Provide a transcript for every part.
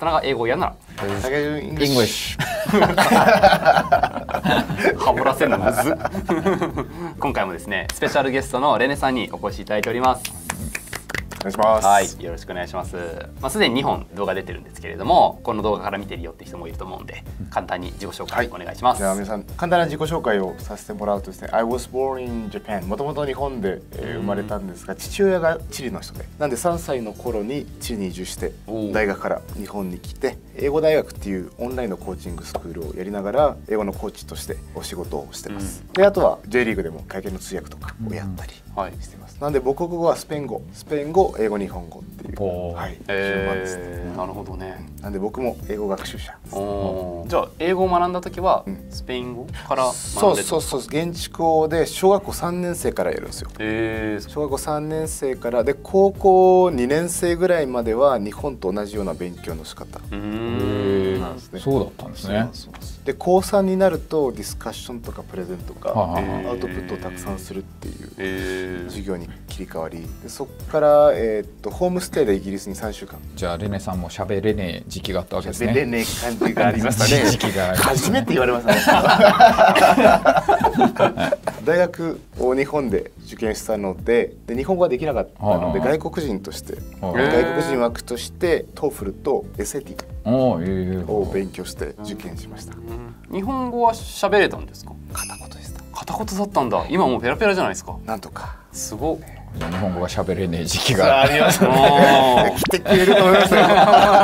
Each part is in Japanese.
田中英語やんなら。 English。 ハモらせるのむずっ。今回もですね、スペシャルゲストのレネさんにお越しいただいております。 お願いします。 はい、よろしくお願いします。すでに2本動画出てるんですけれども、この動画から見てるよって人もいると思うんで、簡単に自己紹介お願いします。 じゃあ皆さん簡単な自己紹介をさせてもらうとですね、I was born in Japan。もともと日本で生まれたんですが、父親がチリの人で、なんで3歳の頃にチリに移住して大学から日本に来て、英語大学っていうオンラインのコーチングスクールをやりながら英語のコーチとしてお仕事をしてます。で、あとは J リーグでも会見の通訳とかをやったりしてます。なんで母国語はスペイン語、英語、日本語っていう、順番ですね。 なるほどね。 なんで僕も英語学習者です。 じゃあ英語を学んだ時はスペイン語から学んでた？ そう現地校で小学校3年生からやるんですよ。小学校3年生からで高校2年生ぐらいまでは日本と同じような勉強の仕方なんですね。 そうだったんですね。 で高3になるとディスカッションとかプレゼントとかアウトプットをたくさんするっていう授業に切り替わり、でそこからホームステイでイギリスに3週間。 じゃあレネさんも喋れねえ時期があったわけですね。 喋れねえ感じがありましたね。 時期が初めて言われましたね。大学を日本で受験したので、日本語ができなかったので外国人として外国人枠としてトーフルと SAT を勉強して受験しました。 日本語は喋れたんですか？ 片言でした。 片言だったんだ。今もうペラペラじゃないですか。 なんとか。 すごっ。 日本語が喋れねえ時期がありましたね。来てくれると思いますよ。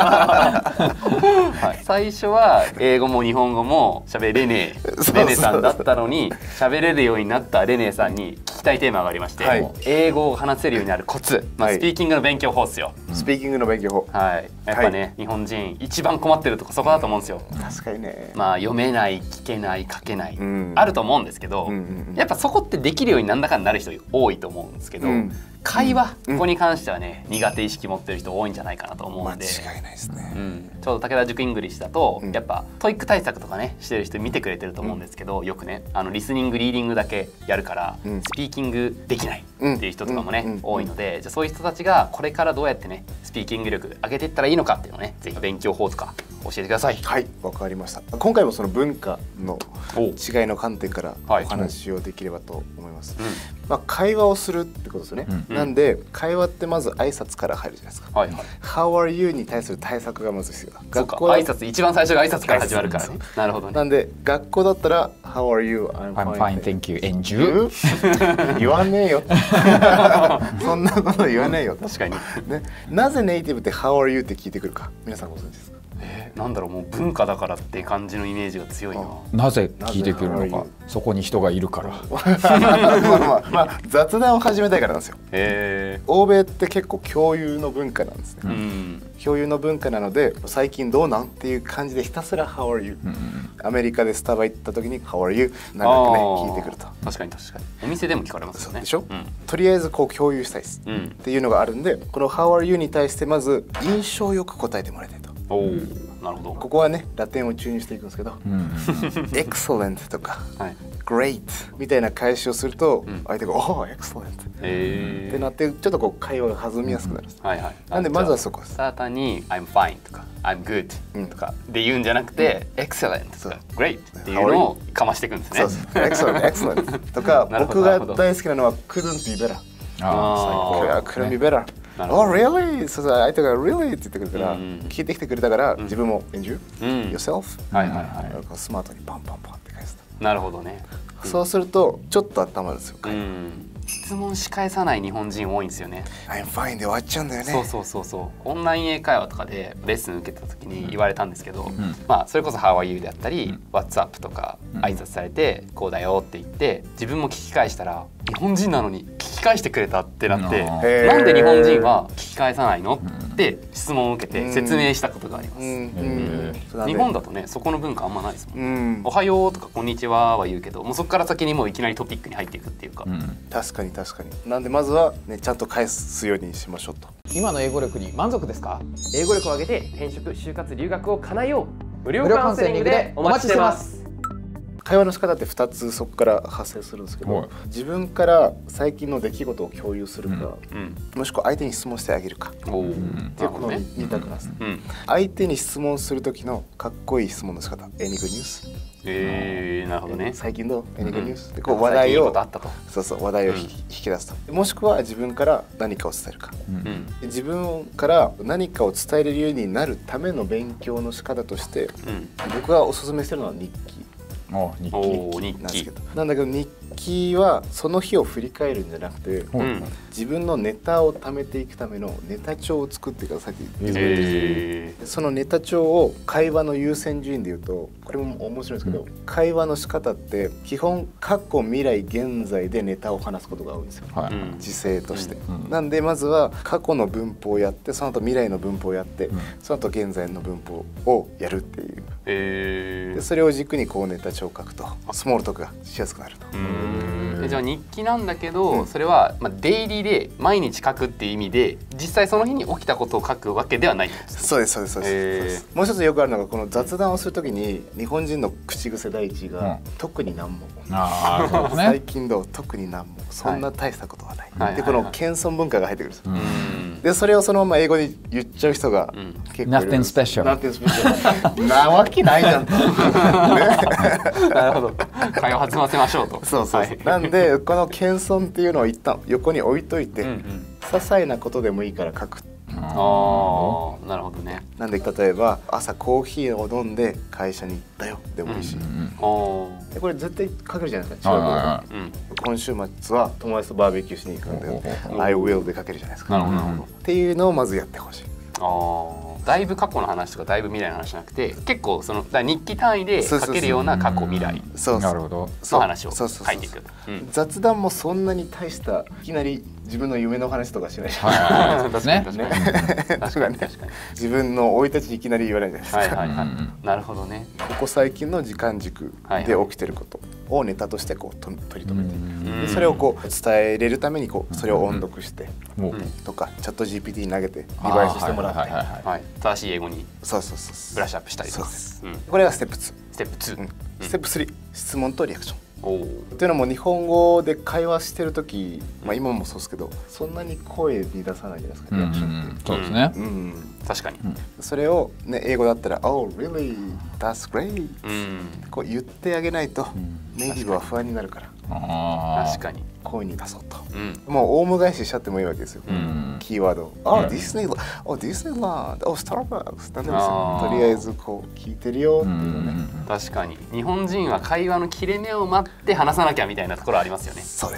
最初は英語も日本語も喋れねえレネさんだったのに、喋れるようになったレネさんに聞きたいテーマがありまして、英語を話せるようになるコツ、スピーキングの勉強法ですよ。 スピーキングの勉強法。 やっぱね、日本人一番困ってるとこそこだと思うんですよ。 確かにね。 読めない、聞けない、書けない、あると思うんですけど、やっぱそこってできるようになんだかんだなる人多いと思うんですけど、会話、ここに関してはね、苦手意識持ってる人多いんじゃないかなと思うんで。 間違いないですね。 ちょうど武田塾イングリッシュだと、やっぱトイック対策とかねしてる人見てくれてると思うんですけど、よくねリスニングリーディングだけやるからスピーキングできないっていう人とかもね多いので、じゃあそういう人たちがこれからどうやってねスピーキング力上げていったらいいのかっていうのをね、ぜひ勉強法とか教えてください。 はい、わかりました。今回もその文化の違いの観点からお話をできればと思います。会話をするってことですね。なんで会話ってまず挨拶から入るじゃないですか。How are you に対する対策がまず必要だ。 学校挨拶、一番最初が挨拶から始まるからね。なるほどね。 なんで学校だったら How are you? I'm fine, thank you. And you? 言わねえよ。そんなこと言わねえよ。 確かに。 ね、なぜネイティブって How are you って聞いてくるか、皆さんご存知ですか？ なんだろう、もう文化だからって感じのイメージが強いな。 なぜ聞いてくるのか、そこに人がいるから。 雑談を始めたいからなんですよ。欧米って結構共有の文化なんですね。共有の文化なので、最近どうなんっていう感じでひたすら How are you？アメリカでスタバ行った時に How are you？なんかね聞いてくると。 確かに確かに。お店でも聞かれますよね。 でしょ？とりあえずこう共有したいですっていうのがあるんで、この How are you に対してまず印象よく答えてもらいたいと。 なるほど。 ここはねラテンを注入していくんですけど、excellent とか great みたいな返しをすると相手がおー excellent ってなってちょっとこう会話が弾みやすくなるんです。なんでまずはそこです。 スターターに I'm fine とか I'm good とかで言うんじゃなくて excellent とか great っていうのをかましていくんですね。 そうそう excellent とか僕が大好きなのは couldn't be better。couldn't be better。Oh really? そうそう、相手が really って言ってくるから聞いてきてくれたから自分も enjoy yourself スマートにパンパンパンって返すと。 なるほどね。 そうするとちょっと温まるんですよ。 質問し返さない日本人多いんですよね。 I'm fine で終わっちゃうんだよね。 そうオンライン英会話とかでレッスン受けた時に言われたんですけど、それこそ How are you であったり What's up とか挨拶されてこうだよって言って自分も聞き返したら日本人なのに聞き返してくれたってなって、なんで日本人は聞き返さないのって質問を受けて説明したことがあります。日本だとねそこの文化あんまないですもん。おはようとかこんにちはは言うけど、もうそこから先にもういきなりトピックに入っていくっていうか。 確かになんでまずはねちゃんと返すようにしましょうと。 今の英語力に満足ですか？英語力を上げて転職、就活、留学を叶えよう。無料カウンセリングでお待ちしてます。 会話の仕方って2つそこから発生するんですけど、自分から最近の出来事を共有するか、もしくは相手に質問してあげるかっていうこの2択なんですね。相手に質問する時のかっこいい質問の仕方、Any good news？ なるほどね。 最近どう Any good news？でこう話題を話題を引き出すと、もしくは自分から何かを伝えるか、自分から何かを伝えれるようになるための勉強の仕方として、僕がおすすめしてるのは日記なんですけど、なんだけど日記はその日を振り返るんじゃなくて、自分のネタを貯めていくためのネタ帳を作ってくださいって言ってるんですよ。そのネタ帳を会話の優先順位で言うと、これも面白いんですけど、会話の仕方って基本過去未来現在でネタを話すことが多いんですよ、時勢として。なんでまずは過去の文法をやって、その後未来の文法をやって、その後現在の文法をやるっていう、でそれを軸にこうネタ帳を書くとスモールトークがしやすくなると。 じゃあ日記なんだけど、それはデイリーで毎日書くっていう意味で、実際その日に起きたことを書くわけではないんですか？ そうですそうですそうです。もう一つよくあるのが、この雑談をするときに日本人の口癖第一が、特になんも、最近どう、特になんも、そんな大したことはない、でこの謙遜文化が入ってくるんですよ。でそれをそのまま英語に言っちゃう人が結構いる。 Nothing special。 なわけないじゃん。 なるほど。会話弾ませましょうと。 そうそう。なんでこの謙遜っていうのを一旦横に置いといて、些細なことでもいいから書く。 なるほどね。 なんで例えば朝コーヒーを飲んで会社に行ったよでもいいし、これ絶対書けるじゃないですか。今週末は友達とバーベキューしに行くんで I will で書けるじゃないですか。っていうのをまずやってほしい。 だいぶ過去の話とかだいぶ未来の話じゃなくて、結構その日記単位で書けるような過去未来の話を書いていく。 雑談もそんなに大したいきなり自分の夢の話とかしないじゃないですか。自分の生い立ちいきなり言わないじゃないですか。 なるほどね。 ここ最近の時間軸で起きてることをネタとしてこう取り留めて、それをこう伝えれるためにこうそれを音読してとか、チャット GPT に投げてリバイスしてもらって、 正しい英語にブラッシュアップしたりとか。 これがステップ2。 ステップ2。 ステップ3、質問とリアクション。っていうのも日本語で会話してる時、今もそうですけど、そんなに声に出さないじゃないですか、リアクションって。 そうですね。 確かに。 それをね、英語だったら「Oh really? That's great」こう言ってあげないとネイティブは不安になるから、 確かに声に出そうと。もうオウム返ししちゃってもいいわけですよ、キーワードを。「ディズニーランド、スターバックス」なんでもとりあえずこう聞いてるよっていうのね。 確かに日本人は会話の切れ目を待って話さなきゃみたいなところありますよね。 そうです。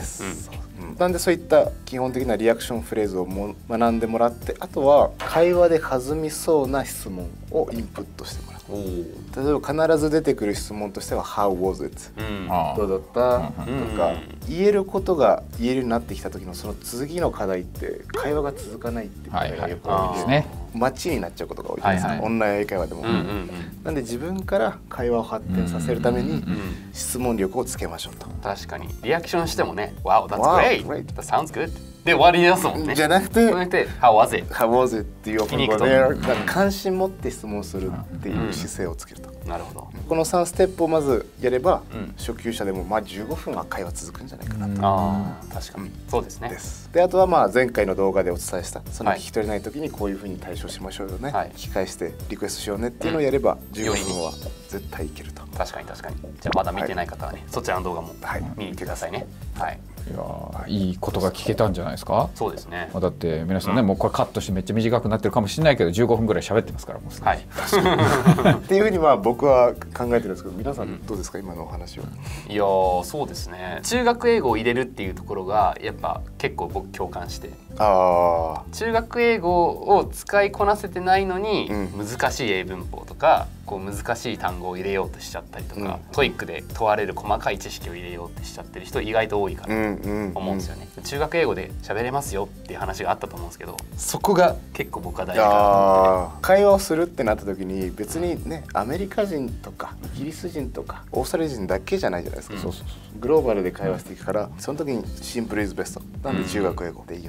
なんでそういった基本的なリアクションフレーズを学んでもらって、あとは会話で弾みそうな質問をインプットしてもらう。例えば必ず出てくる質問としては「How was it?」どうだったとか、言えることが言えるようになってきた時のその次の課題って会話が続かないっていう課題がよくあるんですね。待ちになっちゃうことが多いです、オンライン英会話でも。なんで自分から会話を発展させるために質問力をつけましょうと。 確かにリアクションしてもね「Wow, that's great! That sounds good!」で終わりですもんね。 じゃなくて 「How was it? How was it?」っていう関心持って質問するっていう姿勢をつけると。 なるほど。 この3ステップをまずやれば、初級者でも15分は会話続くんじゃないかなと。 確かにそうですね。 であとは前回の動画でお伝えしたその聞き取れない時にこういうふうに対処しましょうよね、聞き返してリクエストしようねっていうのをやれば15分は絶対いけると。 確かに確かに。じゃあまだ見てない方はね、そちらの動画も見に行ってくださいね。 いいことが聞けたんじゃないですか。 そうですね。 だって皆さんね、もうこれカットしてめっちゃ短くなってるかもしれないけど15分ぐらい喋ってますから、もうすでに。 っていうふうに僕は考えてるんですけど、皆さんどうですか、今のお話は。 いやそうですね。中学英語を入れるっていうところがやっぱ結構僕共感して。中学英語を使いこなせてないのに、難しい英文法とかこう難しい単語を入れようとしちゃったりとか、トイックで問われる細かい知識を入れようとしちゃってる人意外と多いかなと思うんですよね。中学英語で喋れますよっていう話があったと思うんですけど、そこが結構僕は大事かなと思って。 会話をするってなった時に別にね、アメリカ人とかイギリス人とかオーストラリア人だけじゃないじゃないですか。グローバルで会話していくから、その時にシンプルイズベストなんで中学英語でいいよと。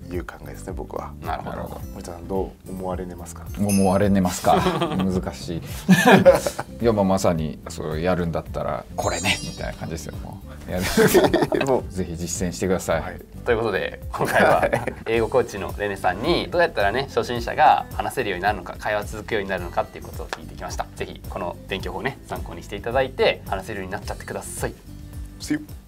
いう考えですね、僕は。 なるほど。 森田さんどう思われますか？ 思われますか難しいいやまさにそれやるんだったらこれねみたいな感じですよ。もうやるもうぜひ実践してください、 ということで今回は英語コーチのレネさんにどうやったらね初心者が話せるようになるのか、会話続くようになるのかっていうことを聞いてきました。ぜひこの勉強法ね参考にしていただいて話せるようになっちゃってください。 See you.